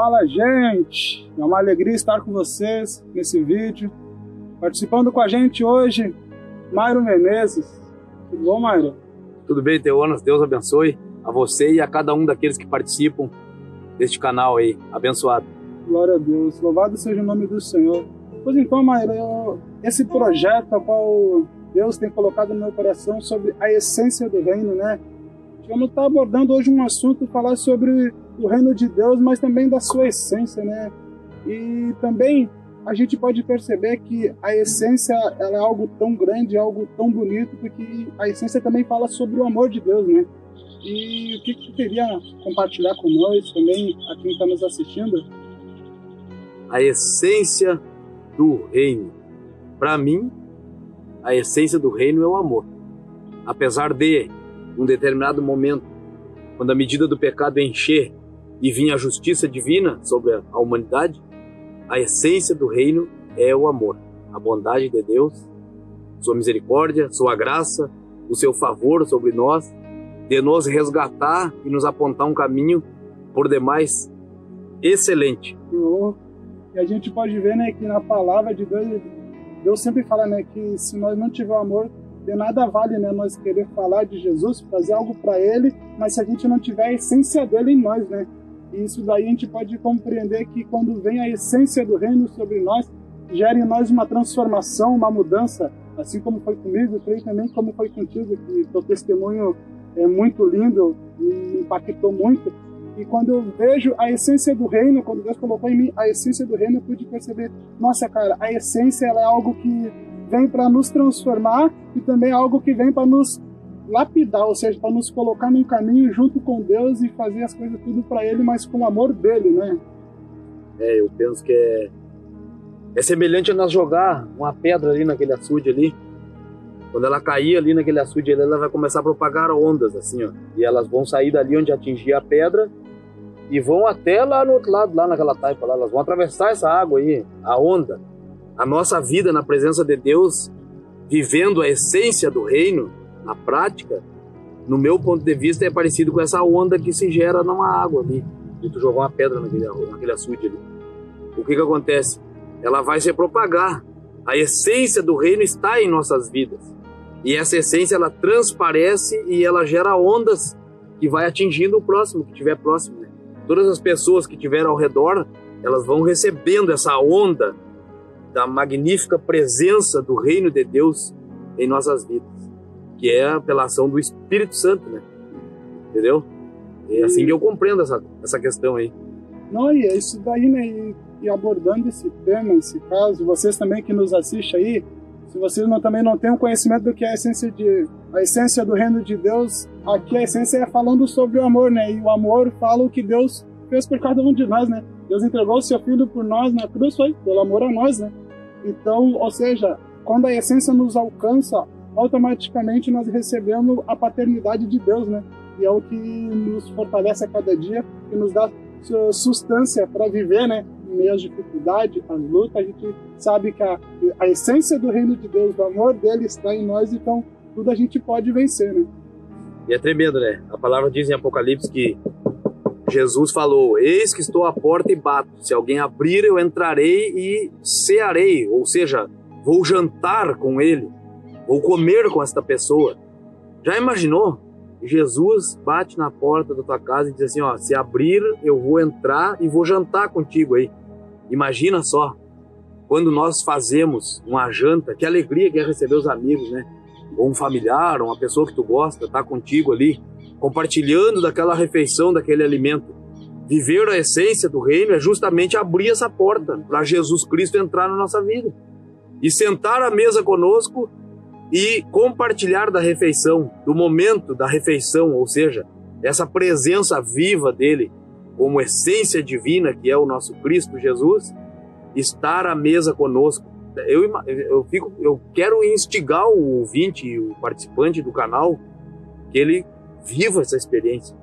Fala, gente! É uma alegria estar com vocês nesse vídeo. Participando com a gente hoje, Mairo Menezes. Tudo bom, Mairo? Tudo bem, Teonas? Deus abençoe a você e a cada um daqueles que participam deste canal aí. Abençoado. Glória a Deus. Louvado seja o nome do Senhor. Pois então, Mairo, esse projeto ao qual Deus tem colocado no meu coração sobre a essência do reino, né? Vamos estar abordando hoje um assunto, falar sobre o reino de Deus, mas também da sua essência, né? E também a gente pode perceber que a essência ela é algo tão grande, algo tão bonito, porque a essência também fala sobre o amor de Deus, né? E o que você queria compartilhar com nós também, a quem está nos assistindo? A essência do reino. Para mim, a essência do reino é o amor. Apesar de, num determinado momento, quando a medida do pecado encher e vir a justiça divina sobre a humanidade, a essência do reino é o amor, a bondade de Deus, sua misericórdia, sua graça, o seu favor sobre nós, de nos resgatar e nos apontar um caminho, por demais, excelente. E a gente pode ver, né, que na palavra de Deus, Deus sempre fala, né, que se nós não tiver amor, de nada vale, né, nós querer falar de Jesus, fazer algo para Ele, mas se a gente não tiver a essência dele em nós, né? E isso daí a gente pode compreender que quando vem a essência do reino sobre nós, gera em nós uma transformação, uma mudança, assim como foi comigo, creio também como foi contigo, que teu testemunho é muito lindo e me impactou muito. E quando eu vejo a essência do reino, quando Deus colocou em mim a essência do reino, eu pude perceber, nossa, cara, a essência ela é algo que vem para nos transformar e também é algo que vem para nos lapidar, ou seja, para nos colocar num caminho junto com Deus e fazer as coisas tudo para Ele, mas com o amor dele, né? Eu penso que é semelhante a nós jogar uma pedra ali naquele açude ali. Quando ela cair ali naquele açude, ela vai começar a propagar ondas, assim, ó. E elas vão sair dali onde atingir a pedra e vão até lá no outro lado, lá naquela taipa lá. Elas vão atravessar essa água aí, a onda. A nossa vida na presença de Deus, vivendo a essência do reino, na prática, no meu ponto de vista, é parecido com essa onda que se gera numa água ali. E tu jogar uma pedra naquele açude ali. O que acontece? Ela vai se propagar. A essência do reino está em nossas vidas. E essa essência, ela transparece e ela gera ondas que vai atingindo o próximo, que estiver próximo, né? Todas as pessoas que estiverem ao redor, elas vão recebendo essa onda da magnífica presença do reino de Deus em nossas vidas, que é pela ação do Espírito Santo, né? Entendeu? É assim que eu compreendo essa questão aí. Não, e é isso daí, né? E abordando esse tema, esse caso, vocês também que nos assistem aí, se vocês também não têm um conhecimento do que é a essência do reino de Deus, aqui a essência é falando sobre o amor, né? E o amor fala o que Deus fez por cada um de nós, né? Deus entregou o seu Filho por nós na cruz, foi pelo amor a nós, né? Então, ou seja, quando a essência nos alcança, automaticamente nós recebemos a paternidade de Deus, né? E é o que nos fortalece a cada dia, que nos dá substância para viver, né? Em meio às dificuldades, às lutas, a gente sabe que a essência do reino de Deus, do amor dele está em nós, então tudo a gente pode vencer, né? E é tremendo, né? A palavra diz em Apocalipse que Jesus falou, eis que estou à porta e bato, se alguém abrir eu entrarei e cearei, ou seja, vou jantar com ele, vou comer com esta pessoa. Já imaginou? Jesus bate na porta da tua casa e diz assim, ó, se abrir eu vou entrar e vou jantar contigo aí. Imagina só, quando nós fazemos uma janta, que alegria que é receber os amigos, né? Ou um familiar, ou uma pessoa que tu gosta, tá contigo ali, compartilhando daquela refeição, daquele alimento. Viver a essência do reino é justamente abrir essa porta para Jesus Cristo entrar na nossa vida e sentar à mesa conosco e compartilhar da refeição, do momento da refeição, ou seja, essa presença viva dele como essência divina que é o nosso Cristo Jesus, estar à mesa conosco. Eu quero instigar o ouvinte e o participante do canal que ele viva essa experiência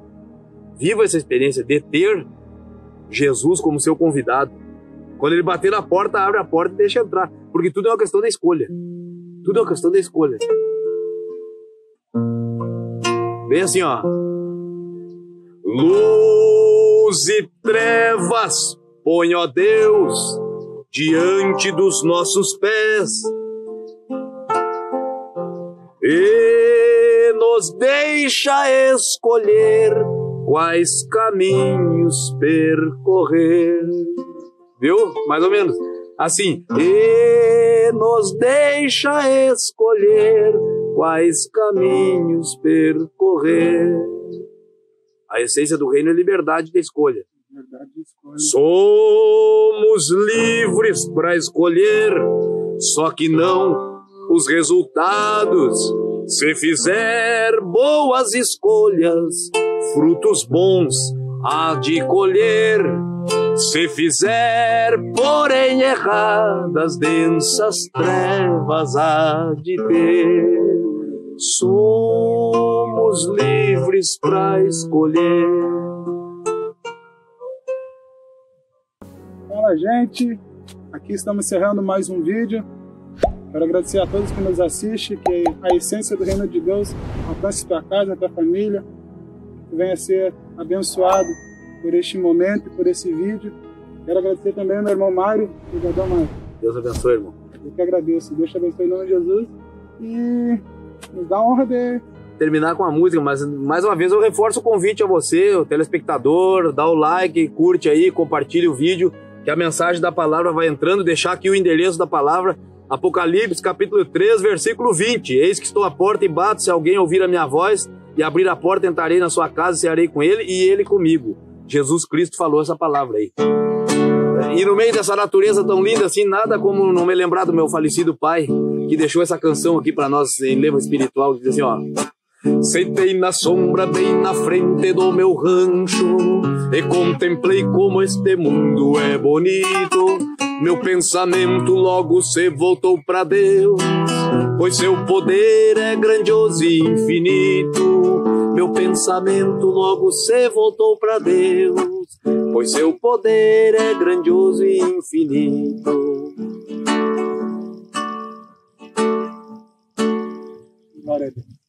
de ter Jesus como seu convidado. Quando ele bater na porta, abre a porta e deixa entrar, porque tudo é uma questão da escolha. Tudo é uma questão da escolha. Bem assim, ó. Luz luz e trevas, põe, ó Deus, diante dos nossos pés, e nos deixa escolher quais caminhos percorrer. Viu? Mais ou menos assim. E nos deixa escolher quais caminhos percorrer. A essência do reino é liberdade de escolha. Somos livres para escolher, só que não os resultados. Se fizer boas escolhas, frutos bons há de colher. Se fizer, porém, erradas, densas trevas há de ter. Somos livres para escolher. Fala, gente, aqui estamos encerrando mais um vídeo. Quero agradecer a todos que nos assistem, que a essência do reino de Deus alcance tua casa, tua família, que venha ser abençoado por este momento e por esse vídeo. Quero agradecer também ao meu irmão Mário. Obrigadão, Mário. Deus abençoe, irmão. Eu que agradeço. Deus te abençoe em nome de Jesus. E nos dá a honra de terminar com a música, mas mais uma vez eu reforço o convite a você, o telespectador, dá o like, curte aí, compartilhe o vídeo, que a mensagem da palavra vai entrando. Deixar aqui o endereço da palavra, Apocalipse, capítulo 3, versículo 20. Eis que estou à porta e bato, se alguém ouvir a minha voz e abrir a porta, entrarei na sua casa, cearei com ele e ele comigo. Jesus Cristo falou essa palavra aí. E no meio dessa natureza tão linda assim, nada como não me lembrar do meu falecido pai, que deixou essa canção aqui para nós em lema espiritual, que diz assim, ó: sentei na sombra bem na frente do meu rancho e contemplei como este mundo é bonito. Meu pensamento logo se voltou para Deus, pois seu poder é grandioso e infinito. Meu pensamento logo se voltou para Deus, pois seu poder é grandioso e infinito. Glória a Deus.